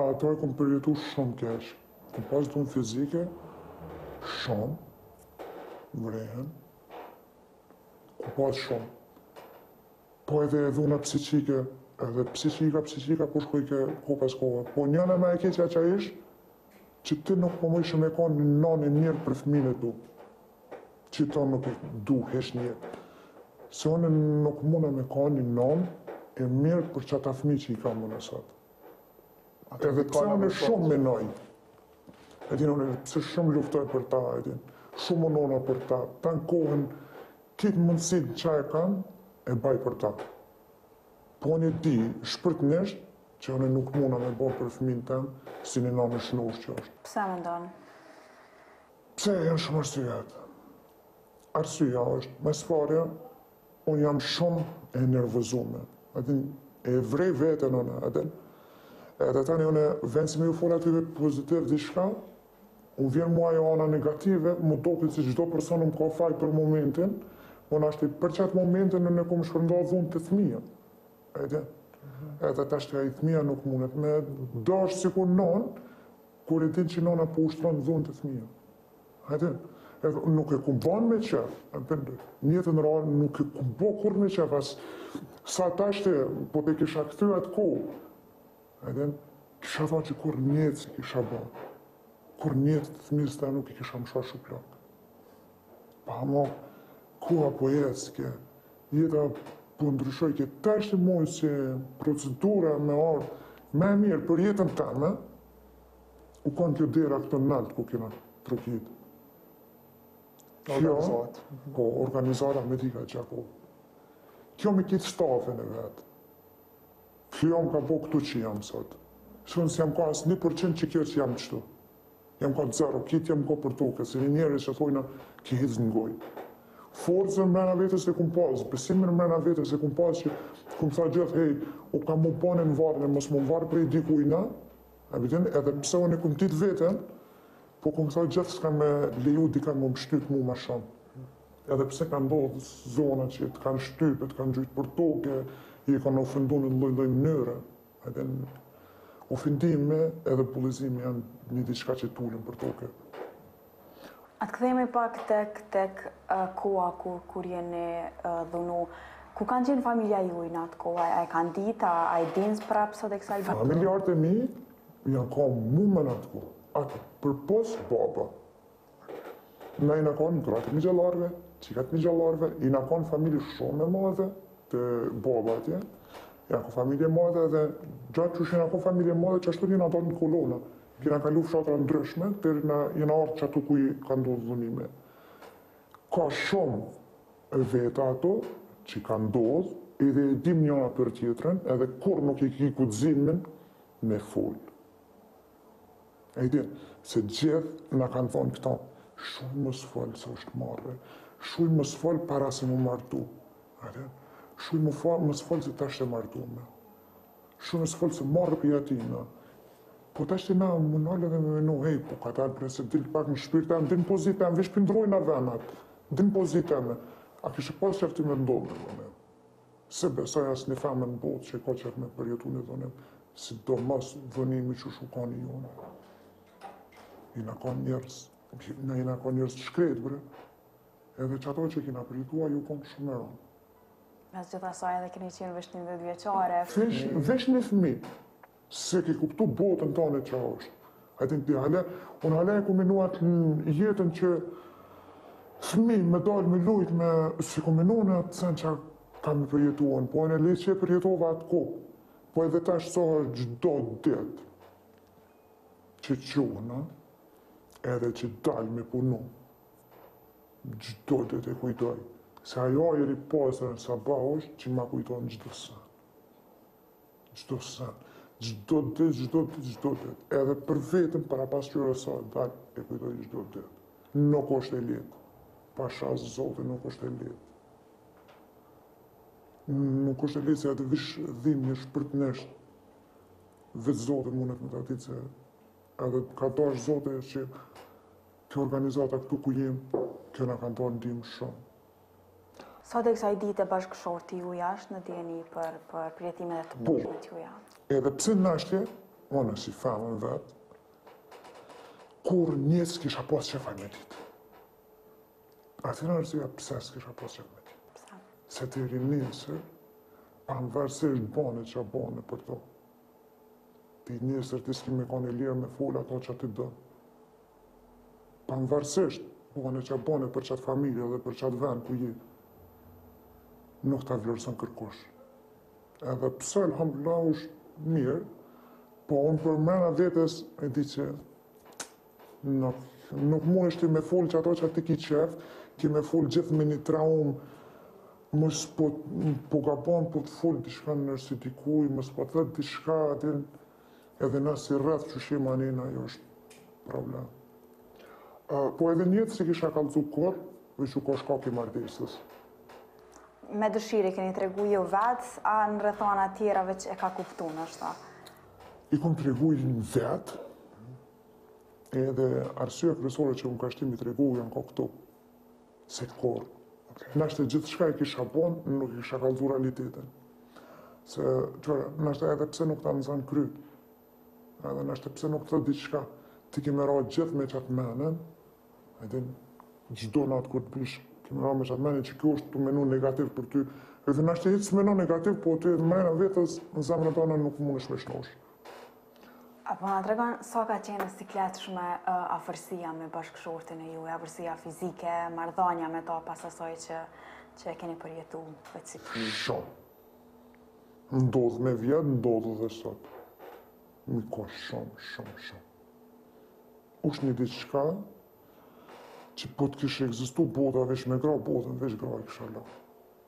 ato e kom përjetu shumë keq. Kom pas dhunë fizike, shumë, vrehen, kom pas shumë. Po edhe dhuna psiqike, edhe psiqika po shkoj ke ko pas kohë. Po njëna me e keqja që ish, që ti nuk po më ishë me ka një nanë mirë për fëmijën e tu. Që ta nuk e du hesh një. Se unë nuk muna me ka një nanë e mirë për që ata fëmijë që i kam unë sot. Edhe pse unë shumë menoj. Edin unë pse shumë luftoj për ta, edin. Shumë unona për ta. Ta në kohën, kitë mundësit që e kam, e baj për ta. Po unë e di, shpërtnisht, që unë nuk muna me bo për fëmijën tem, si një nanë shnush që është. Pse me ndonë? Pse janë shumë arsyet? Arsyeja është, me sfarja, unë jam shumë e nervëzume. E vrej vetën unë, edhe tani unë vend si me ju folë atyve pozitiv diçka, unë vjen mua jo ana negative, më doket si çdo person më ka faj për momentin, unë ashtë për qatë momentin unë e kom shpërnda dhunë të thmija. Edhe ta shtë i thmija nuk mundet me dash si kur non, kur e din që nona po ushtron dhunë të thmija. Edhe nuk e kum ban me qef, njëtën rarë nuk e kum bo kur me qef, sa ta shte, po te kisha këthy atë kohë, kisha thonë që kur njëtë si kisha ban, kur njëtë të thmijës ta nuk i kisha më shar shuplak. Pa mo, koha po jetë, jeta po ndryshoj, ke ta shte mojë që procedura me ardhë, me mirë për jetën teme, u kanë kjo dera këtë naltë ku kena trokit. Kjo, po, organizata medika Gjako. Kjo me kitë stafën e vetë. Kjo më ka bo këtu që jam sot. Shënë si jam ka asë 1% që kjo që jam qëtu. Jam ka 0, kitë jam ka për toke, se një njerës që thojna ki hizë në gojë. Forcën mrena vetës e kum pas, besimin mrena vetës e kum pas që kum tha gjithë, hej, u ka mu bane në varën e mos mu varë prej dikujna, edhe pse unë e kum tit vetën, po kum tha gjithë s'ka me leju dika më mështyt mu ma shumë. Edhe pse ka ndodhë zona që të kanë shtypet, kanë gjujtë për toke, i kanë ofendu në lloj-lloj mënyre. Edhe ofendime edhe bullizimi janë një diçka që tulin për toke. A të kthehemi pak tek koha kur jeni dhunu. Ku kanë qenë familja juaj në atë kohë? A e kanë ditë, a e dinë prapë sot e kësaj ditë? Familjarët e mi janë ka mu në atë kohë. Atë për pos baba. Na i në kanë gratë një gjallarve, qikat një gjallarve, i në kanë familje shumë e madhe të baba atje. Janë ka familje madhe dhe gjatë që shenë ka familje madhe që ashtu një ato në kolona. Kina kalu fshatra ndryshme, për jena ardhë që atu ku i ka ndodhë dhunime. Ka shumë veta ato që ka ndodhë, edhe e dim njëna për tjetërën, edhe kur nuk i ki kudzimin me folë. E di, se gjithë nga kanë thonë këta, shumë më s'folë se është marrë, shumë më s'folë para se më martu. Shumë më s'folë se ta shte martu me. Shumë më s'folë se marrë për jatina. Po ta shte na më nalë dhe me menu, hej, po ka talë pre se dilë pak në shpirë tem, din pozitem, vish pëndrojnë a venat, din poziteme. A kështë pas që afti me ndonë në dhonem. Se besaj asë një femë në botë që ka që me përjetu në dhonem, si do mas dhënimi që shukani jonë. I na ka njerës shkret, bre. Edhe që ato që kina përjetua, ju konë shumë e ronë. Mes gjitha saj edhe keni qenë vesh 11 vjeqare. Vesh një fëmi, se ki kuptu botën tane që është. Unë hale e ku minuat në jetën që fëmi me dalë me lujt me, si ku minu në atë sen që kam me përjetuan, po e le që e përjetova atë ko, po edhe ta shsohër gjdo dit që qona, edhe që dalë me punu, gjdo dit e kujtoj. Se ajo e ri pasër në sabah është që ma kujtojnë gjdo sen. Gjdo sen. Gjdo dit. Edhe për vetëm, para pas qyre sa, dalë e kujtoj gjdo dit. Nuk është e letë. Pasha Zotë nuk është e letë. Nuk është e letë se atë vish dhimë një shpërtnesht. Vetë Zotë mundet me të ati se edhe ka dash Zotë që kjo organizata këtu ku jem, kjo nga kanë tonë ndimë shumë. Sot e kësaj dite bashkëshorti ju jashtë në djeni për përjetime dhe të mëshmet ju janë? Edhe pse në ashtje, Unë si femën vetë, kur njëtë s'kisha pas qefaj me ditë. Atina arsyeja pse s'kisha pas qefaj me ditë. Pse? Se të rinjësër, pavarësisht bane që bane për to. Ti njësër ti s'ki me kanë e lirë me full ato që ti dënë. Pavarësisht bane që bane për qatë familje dhe për qatë vend ku je, nuk ta vlerëson kërkush. Edhe pse alhamdulillah është mirë, po unë për mrena vetës e di që nuk mundesh ti me full që ato që ti ki qef, ki me full gjithë me një traumë, mos po gabon po të full diçka në si dikuj, mos po të thët diçka atin, edhe nësi rreth që shima anina, jo është problem. Po edhe njëtë si kisha kalëzu kur, veç u ko shkaki martesës. Me dëshirë i keni tregu ju vetë, a në rrethana tjera që e ka kuptu në është ta? I kom tregu i në vetë, edhe arsye kryesore që unë ka shtimi tregu janë ka këtu, se të korë. Nashtë gjithë shka i kisha bon, nuk i kisha kalëzu realitetin. Se, qëra, nashtë edhe pse nuk ta nëzan kry, edhe nashtë pse nuk të diçka, ti kime ra gjithë me qatë menen, edhe gjdo natë kur të bish, kime ra me qatë menen që kjo është të menu negativ për ty, edhe nashtë hitë së menu negativ, po ty mrena vetës në zamrën tona nuk mund është me shnosh. Apo nga të regon, sa ka qenë sikletshme afërsia me bashkëshortin e juaj, afërsia fizike, marrëdhënia me ta pas asaj që e keni përjetu vetë si? Shumë. Ndodhë me vjetë, ndodhë dhe sot. Mi ka shumë. Ush një diçka që po të kishë egzistu bota veç me gra, botën veç gra i kësha la.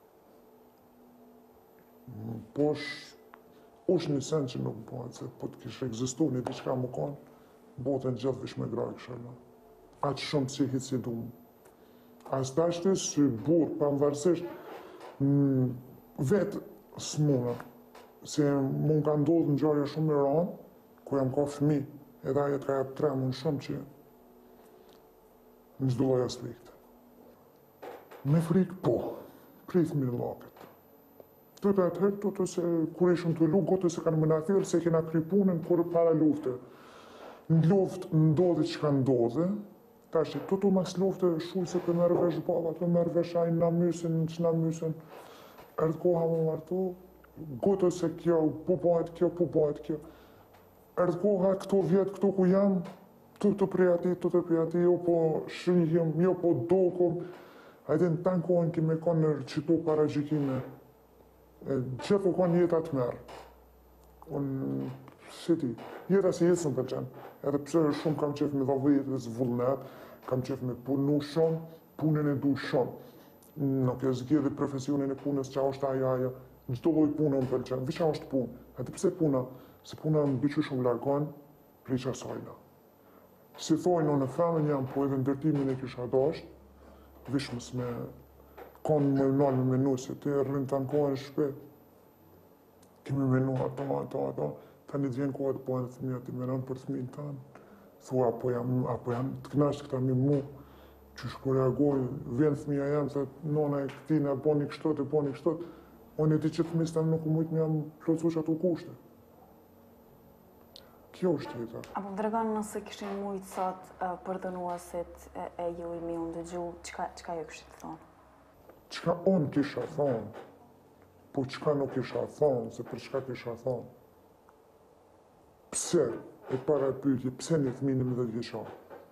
Po është një sen që nuk bëhet, se po të kishë egzistu një diçka më kanë, botën gjithë veç me gra i kësha la. Aqë shumë si hitë si dumë. As të ashtë si burë, pavarësisht vetë s'muna, se mund ka ndodhë në gjarja shumë i ranë, ku jam ka fëmi, edhe ajet ka jep tremun shumë që në çdo lloj aspekti. Me frikë po, prit mirë llakët. Të atëherë, se kur ishëm të lu, gotë se kanë më na thirrë se kena kry punën kur para lufte. Në luftë ndodhi që ka ndodhe, tash të mas lufte shuj se të merë vesh baba, të merë vesh ajnë na mysin, që na mysin. Erdhë koha më martu, gotë se kjo, po bëhet kjo. Erdhë koha këto vjetë, këto ku jam, të prej ati, jo po shrihim, jo po dokum. Hajde në tanë kohën kime ka në qëto para gjikime. Gjithë u ka një jetë atë merë. Unë, si ti, jeta si jetës më përqenë. Edhe pse shumë kam qef me dhavëjit dhe zvullnet, kam qef me punu shumë, punën e du shumë. Nuk e zgjidhi profesionin e punës që është aja, çdo lloj punë më pëlqen, veç është punë. Edhe pse puna, se puna më bëqë shumë largon, prej qasajna. Si thojnë në femën jam, po edhe ndërtimin e kisha dasht, veç mës me kanë më nalë me menu, se ti rrinë të në kohën shpet. Kemi menu ato, ta një djenë kohët po e thëmija, ti menon për thëmin të anë. Thua, apo jam të knashtë këta mi mu, që shpo reagoj, vjen thëmija jam, se nona e këti në boni kështot, unë e ti që thëmis të nuk mujtë me jam plotësu që ato kushte. Kjo është jeta. Apo më tregon nëse kishin mujtë sot përdënuesit e ju i mi unë dëgju, çka ju kishit thonë? Çka unë kisha thonë, po çka nuk kisha thonë, se për çka kisha thonë. Pse, e para pyetje, pse një fëmijë 11 vjeçar?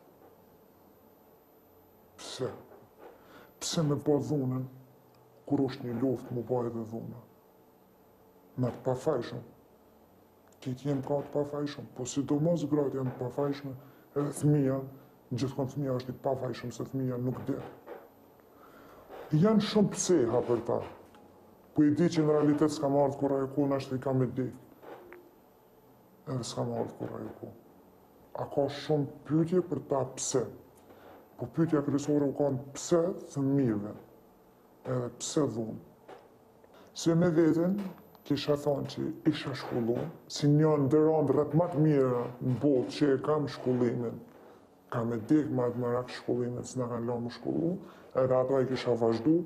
Pse? Pse me po dhunën, kur është një luftë më bëhet edhe dhuna? Me të pafajshëm. Kitë jem ka të pafajshëm, po sidomos gratë janë të pafajshme, edhe fëmija, gjithkon fëmija është një pafajshëm, se fëmija nuk dhe. Janë shumë pseha për ta, po i di që në realitet s'ka më ardhë kur ajo ku në ashtë i kam e di. Edhe s'ka më ardhë kur ajo ku. A ka shumë pyetje për ta pse, po pyetja kryesore u kanë pse fëmijëve, edhe pse dhunë. Se me veten, kisha thonë që isha shkollu, si një ndërën rrët më të mira në botë që e kam shkollimin, kam e dikë më të mërak shkollimin, së në kanë la më shkollu, edhe ato e kisha vazhdu,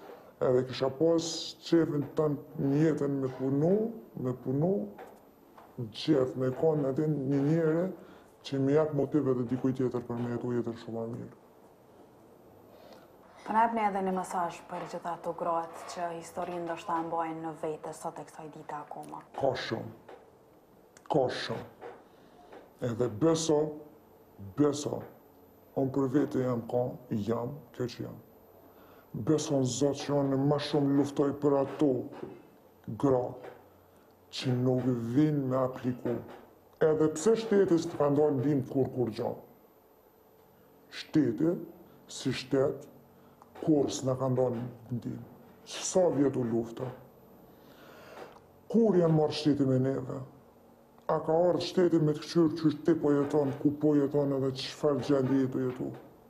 edhe kisha pas qefin të një jetën me punu, gjithë me konë edhe një njëre që me jap motive dhe dikuj tjetër për me jetu jetër shumë më mirë. Po na jepni edhe një mesazh për gjithë ato gratë që historinë ndoshta e mbajnë në vete sot e kësaj dite akoma. Ka shumë. Ka shumë. Edhe beso, unë për vete jam kjo që jam. Beso në Zotë që unë ma shumë luftoj për ato gra që nuk vinë me apliku. Edhe pse shteti së të ka ndonë dim kur gjo. Shteti, si shtet, kur s'na ka ndonë dim. Sa vjetu lufta. Kur janë marrë shteti me neve? A ka ardhë shteti me të këqyrë që ti po jeton, ku po jeton edhe çfarë gjendje jetu jetu?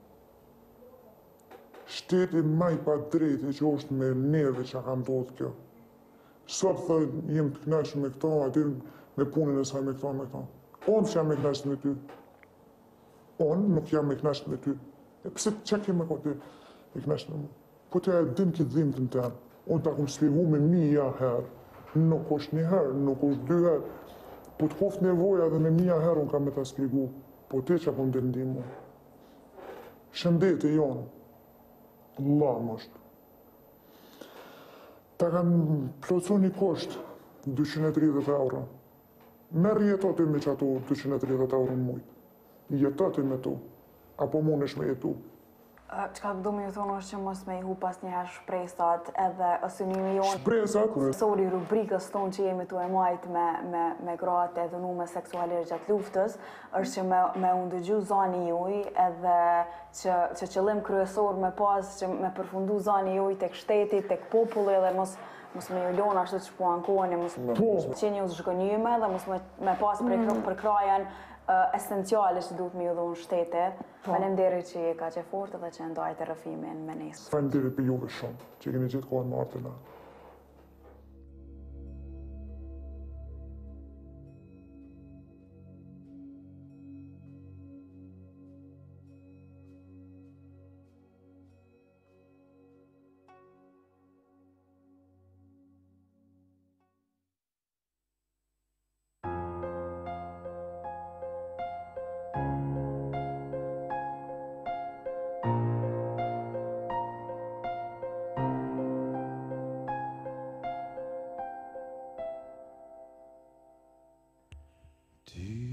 Shteti ma i pa drejti që është me neve që ka ndodhë kjo. Sot thë jem të knaqshëm me këto, aty me punën e saj me këto. Unë që jam me knaqshëm me ty. Unë nuk jam me knaqshëm me ty. E pse që kemë me ty me knaqshëm me mu? Po të e dim këtë dhimë të në temë. Unë ta kom shpjegu me 1000 herë. Nuk është një herë, nuk është 2 herë. Po të koft nevoja dhe me 1000 herë unë kam me ta shpjegu. Po te që po më ndimu. Shëndeti jonë. Lam është. Ta kanë plotësu një kosht 230 euro. Merë jetoti me që ato 230 euro në mujtë. Jetoti me to. Apo mund është me jetu. Qka du me ju thonë është që mos me i hu pas njëherë shpresat edhe ësynimi jonë. Shpresat? Sori rubrikës tonë që jemi tu e majtë me gratë edhe nu me seksualisht gjatë luftës, është që me undëgju zani juj edhe që qëllim kryesor me pas që me përfundu zani juj tek shteti, tek populli edhe mos me ju lona ashtu që po ankoni, mos qeni u zhgënyme dhe mos me pas për krajen esenciale që duhet me ju dhonë shtetit. Faleminderit që je ka që fort dhe që ndajtë rrëfimin me nesër. Faleminderit për juve shumë, që keni gjithë kohën më artë na. Do